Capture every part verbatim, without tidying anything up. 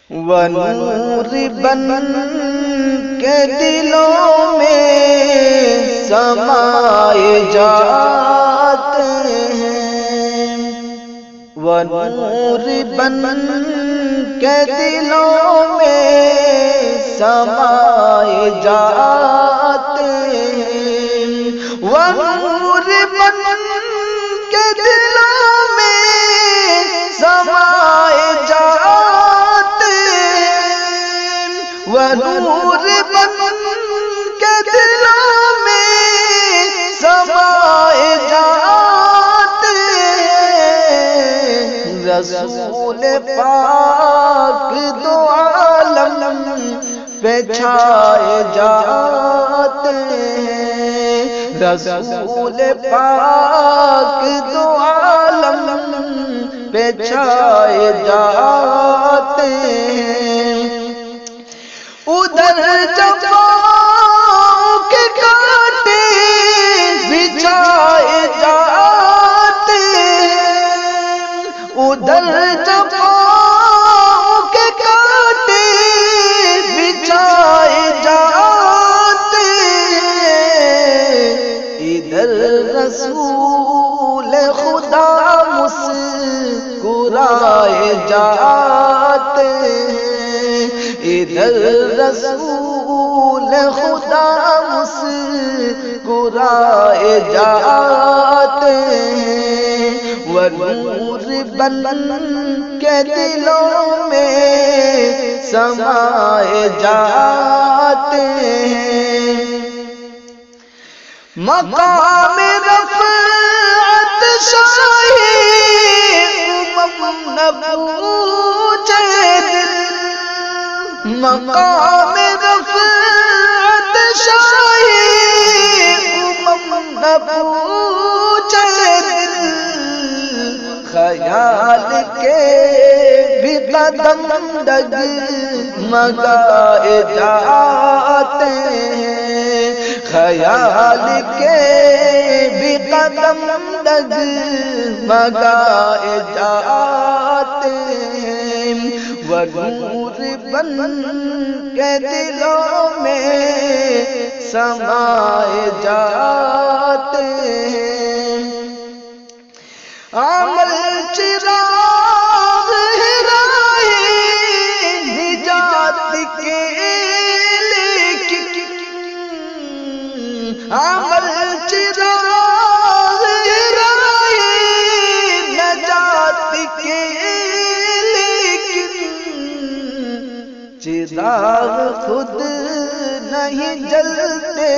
ونور بن کے دلوں میں سمائے جاتے ہیں، ونور بن کے دلوں میں سمائے جاتے ہیں، ونور بن کے دلوں میں سمائے جاتے ہیں، ونور بن کے دلوں میں سمائے جاتے ہیں، رسول پاک دو عالم پہ چھائے جاتے ہیں، رسول پاک دو عالم پہ چھائے جاتے ہیں، ادھر جفاؤں کے کانٹے بچھائے جاتے ہیں، ادھر جفاؤں کے کانٹے بچھائے جاتے ہیں، ادھر رسول خدا مسکرائے جاتے ہیں، ادھر رسول خدا مسکرائے جاتے ہیں، ونور بن کے دلوں میں سمائے جاتے ہیں، مقام رفعت شاہی امم نہ پوچھے دل، مقام رفعت شاہی امم نہ پوچھے دل، خیال کے بھی قدم ڈگمگائے جاتے ہیں، خیال کے بھی قدم ڈگمگائے جاتے ہیں، ونور بن کے دلوں میں سمائے جاتے ہیں، عمل چراغ ہے راہ نجات کے لیکن، عمل چراغ ہے راہ نجات کے لیکن، چراغ خود نہیں جلتے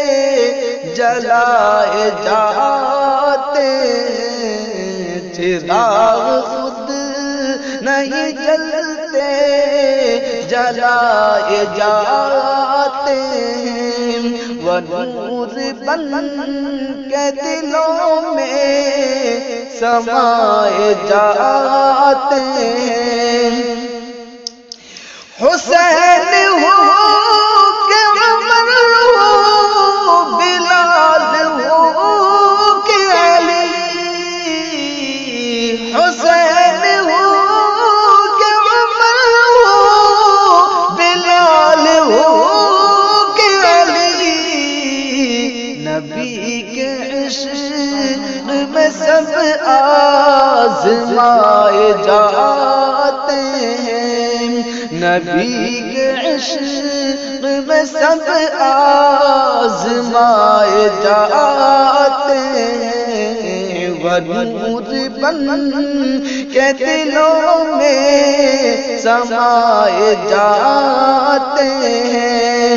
جلائے جاتے ہیں، چراغ خود نہیں جلتے جلائے جاتے ہیں، ونور بن کے دلوں میں سمائے جاتے ہیں، حسین ہو کہ عمر ہو، بلال ہو کہ علی، حسین ہو کہ عمر ہو، بلال ہو کہ علی، نبی کے عشق میں سب آزمائے جاتے ہیں، نبی کے عشق میں سب آزمائے جاتے ہیں، ونور بن کے دلوں میں سمائے جاتے ہیں،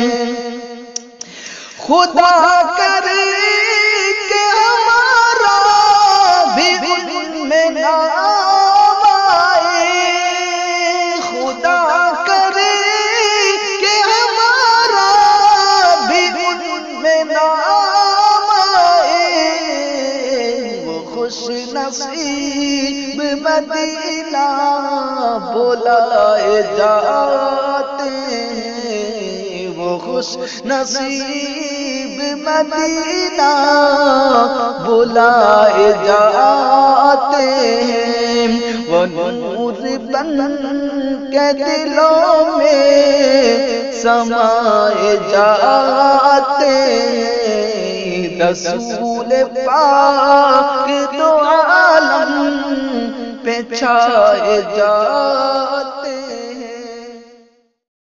خدا کرے کہ ہمارا بھی ان میں نام آئے، خدا کرے کہ ہمارا بھی ان میں نام آئے، وہ خوش نصیب مدینہ بلائے جاتے ہیں، وہ خوش نصیب مدینہ بلائے جاتے ہیں، ونور بن کے دلوں میں سمائے جاتے رسول پاک دو عالم پہ چھائے جاتے